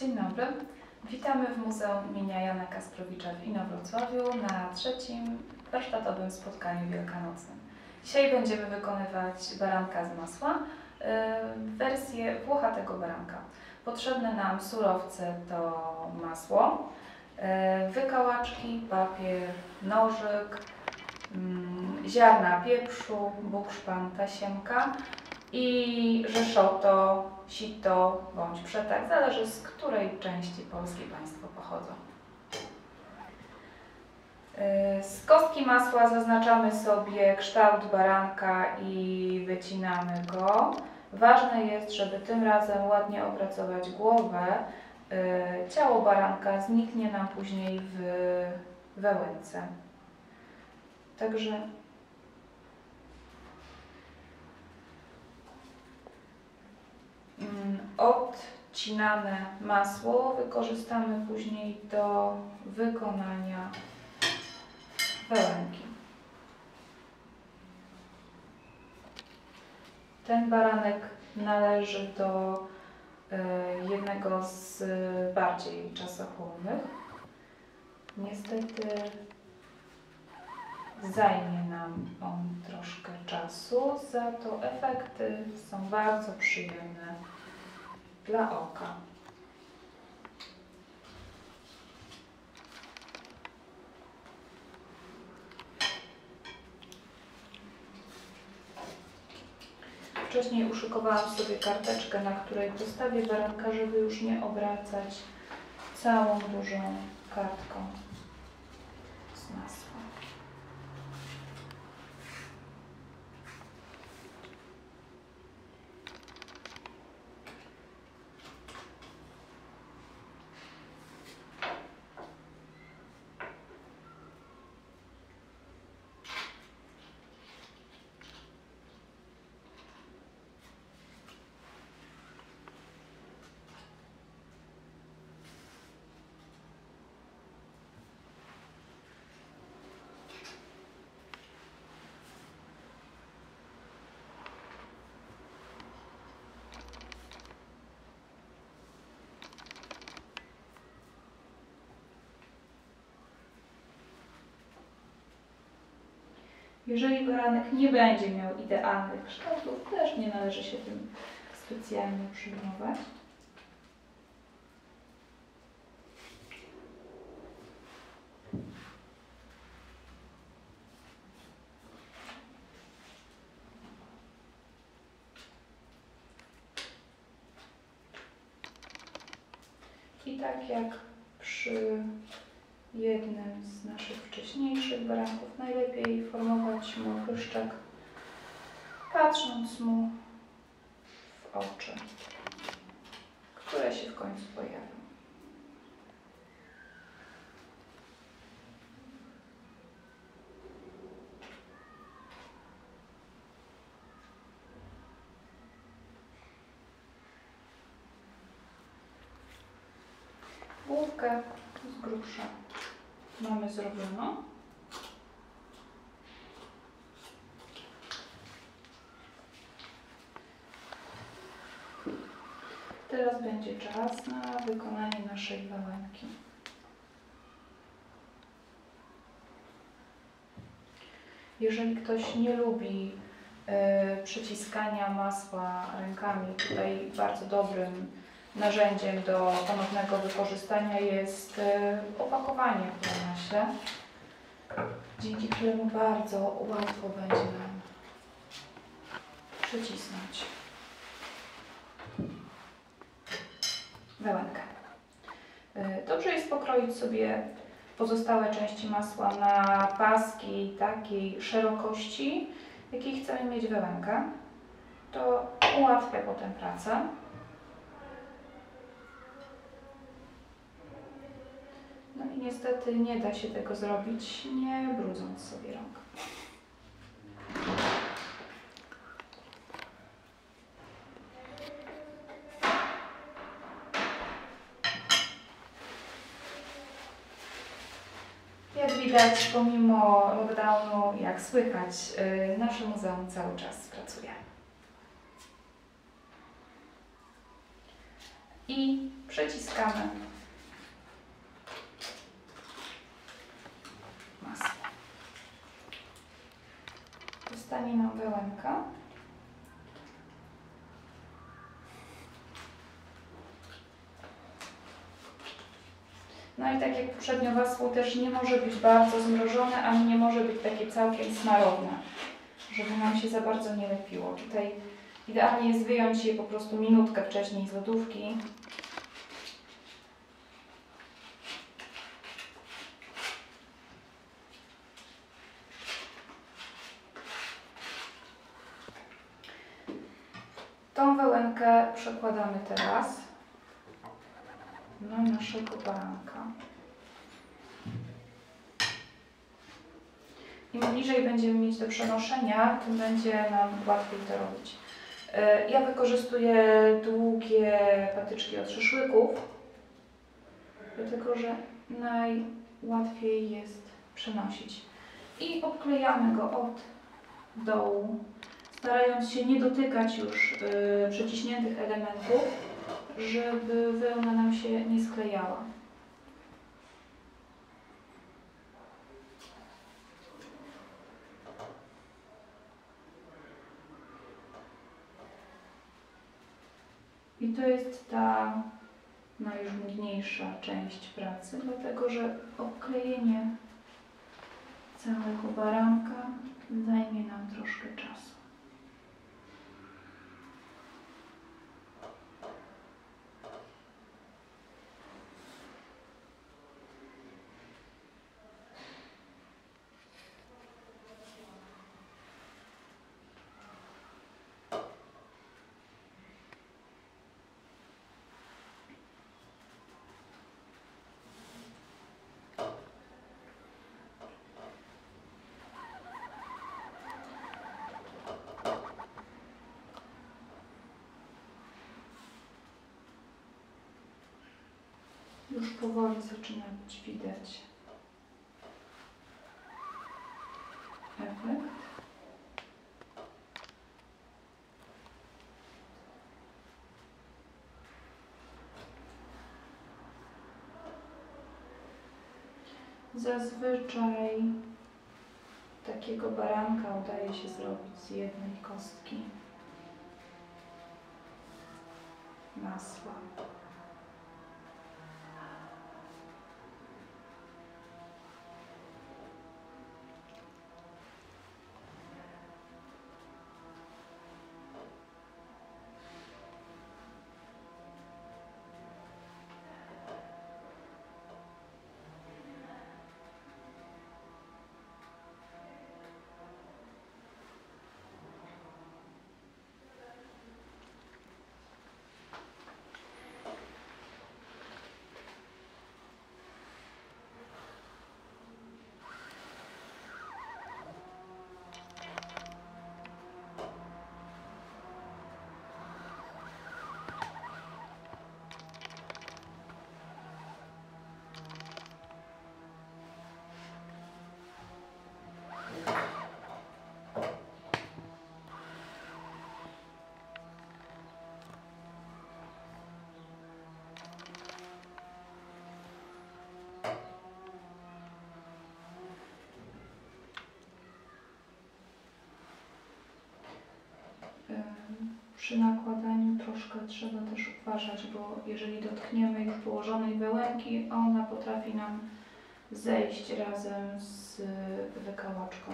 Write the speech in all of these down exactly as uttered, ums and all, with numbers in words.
Dzień dobry. Witamy w Muzeum imienia Jana Kasprowicza w Inowrocławiu na trzecim warsztatowym spotkaniu wielkanocnym. Dzisiaj będziemy wykonywać baranka z masła, wersję włochatego baranka. Potrzebne nam surowce to masło, wykałaczki, papier, nożyk, ziarna pieprzu, bukszpan, tasiemka i rzeszoto, sito bądź przetak, zależy z której części Polski Państwo pochodzą. Z kostki masła zaznaczamy sobie kształt baranka i wycinamy go. Ważne jest, żeby tym razem ładnie opracować głowę. Ciało baranka zniknie nam później w wełęce. Także odcinane masło wykorzystamy później do wykonania wełenki. Ten baranek należy do jednego z bardziej czasochłonnych. Niestety zajmie nam on troszkę czasu, za to efekty są bardzo przyjemne dla oka. Wcześniej uszykowałam sobie karteczkę, na której postawię baranka, żeby już nie obracać całą dużą kartką z masła. Jeżeli baranek nie będzie miał idealnych kształtów, też nie należy się tym specjalnie przejmować. I tak jak przy jednym z naszych wcześniejszych baranków, najlepiej formować mu pyszczek, patrząc mu w oczy, które się w końcu pojawią. Główkę z grubsza mamy zrobioną. Teraz będzie czas na wykonanie naszej wełenki. Jeżeli ktoś nie lubi y, przyciskania masła rękami, tutaj bardzo dobrym narzędziem do ponownego wykorzystania jest opakowanie w maśle, dzięki któremu bardzo łatwo będzie nam przycisnąć wełenkę. Dobrze jest pokroić sobie pozostałe części masła na paski takiej szerokości, jakiej chcemy mieć wełenkę. To ułatwia potem pracę. No i niestety nie da się tego zrobić, nie brudząc sobie rąk. Jak widać, pomimo lockdownu, jak słychać, nasze muzeum cały czas pracuje. i przeciskamy masło. Zostanie nam wełenka. No i tak jak poprzednio, masło też nie może być bardzo zmrożone, ani nie może być takie całkiem smarowne, żeby nam się za bardzo nie lepiło. Tutaj idealnie jest wyjąć je po prostu minutkę wcześniej z lodówki. Tą wełenkę przekładamy teraz na naszego baranka. Im bliżej będziemy mieć do przenoszenia, tym będzie nam łatwiej to robić. Ja wykorzystuję długie patyczki od szaszłyków, dlatego że najłatwiej jest przenosić. I obklejamy go od dołu, starając się nie dotykać już yy, przeciśniętych elementów, żeby wełna nam się nie sklejała. I to jest ta najżmudniejsza część pracy, dlatego że obklejenie całego baranka zajmie nam troszkę czasu. Już powoli zaczyna być widać efekt. Zazwyczaj takiego baranka udaje się zrobić z jednej kostki masła. Przy nakładaniu troszkę trzeba też uważać, bo jeżeli dotkniemy już położonej wełenki, ona potrafi nam zejść razem z wykałaczką.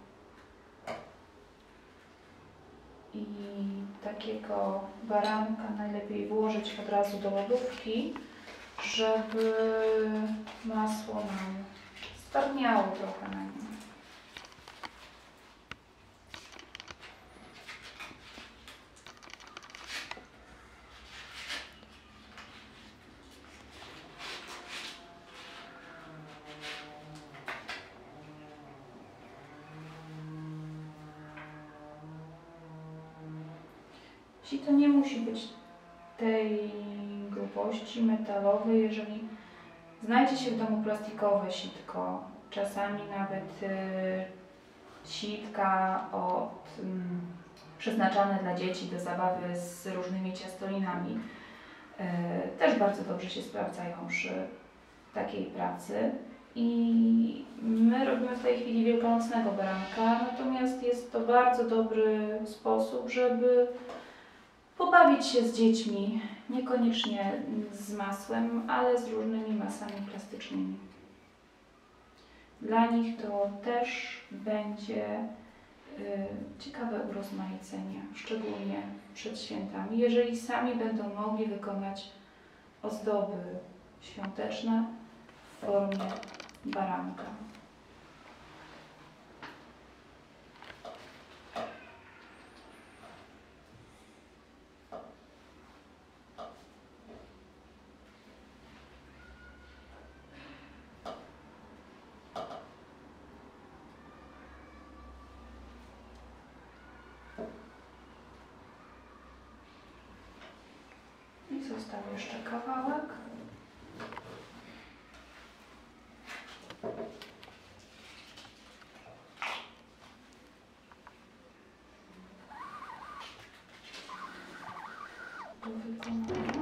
I takiego baranka najlepiej włożyć od razu do lodówki, żeby masło nam stopniało trochę na nim. To nie musi być tej grubości metalowej. Jeżeli znajdzie się w domu plastikowe sitko, czasami nawet y, sitka od, y, przeznaczane dla dzieci do zabawy z różnymi ciastolinami, Też bardzo dobrze się sprawdzają przy takiej pracy. I my robimy w tej chwili wielkanocnego baranka, natomiast jest to bardzo dobry sposób, żeby pobawić się z dziećmi, niekoniecznie z masłem, ale z różnymi masami plastycznymi. Dla nich to też będzie y, ciekawe urozmaicenie, szczególnie przed świętami, jeżeli sami będą mogli wykonać ozdoby świąteczne w formie baranka. I został jeszcze kawałek. Do wykonania.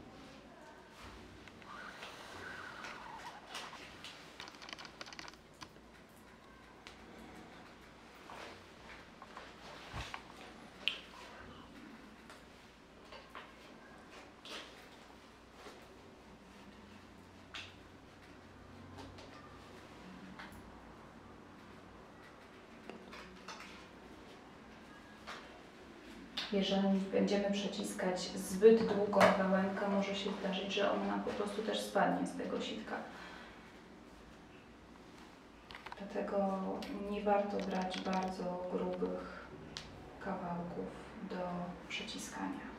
Jeżeli będziemy przeciskać zbyt długą gałękę, może się zdarzyć, że ona nam po prostu też spadnie z tego sitka. Dlatego nie warto brać bardzo grubych kawałków do przeciskania.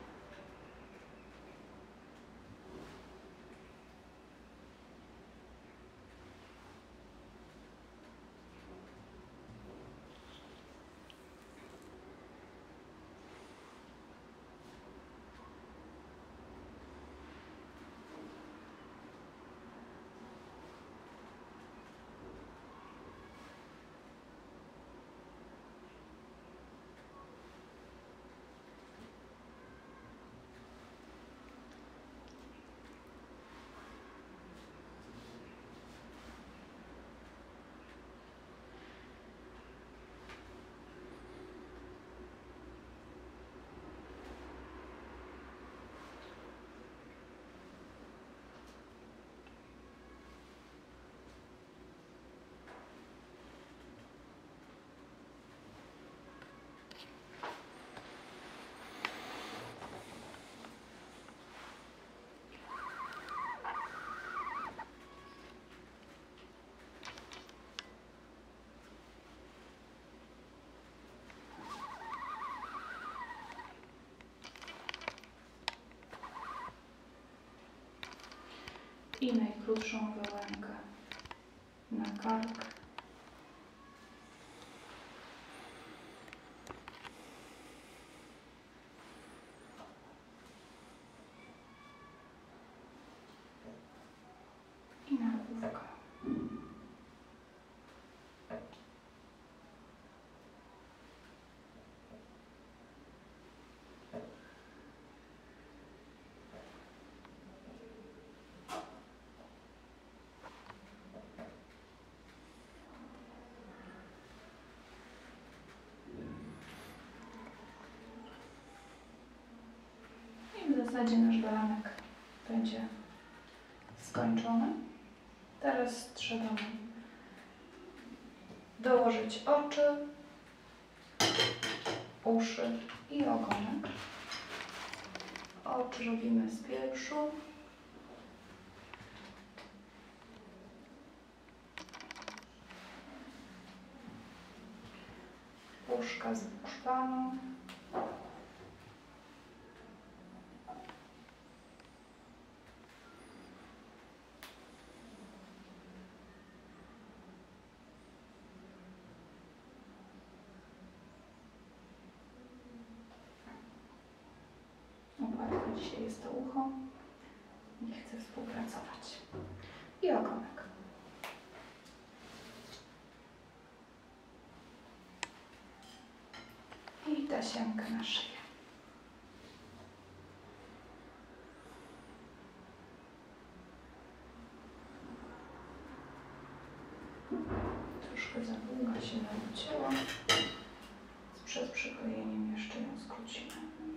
I najkrótszą gałękę na kark. I na główkę. W zasadzie nasz baranek będzie skończony. Teraz trzeba dołożyć oczy, uszy i ogonek. Oczy robimy z piersu. Uszka z buszpaną. Dzisiaj jest to ucho, nie chcę współpracować. I ogonek. I tasiemkę na szyję. troszkę za długa się nam ucięła. Przed przyklejeniem jeszcze ją skrócimy.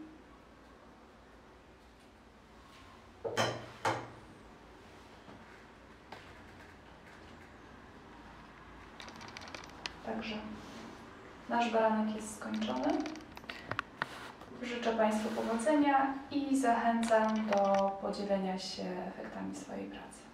Także nasz baranek jest skończony. Życzę Państwu powodzenia i zachęcam do podzielenia się efektami swojej pracy.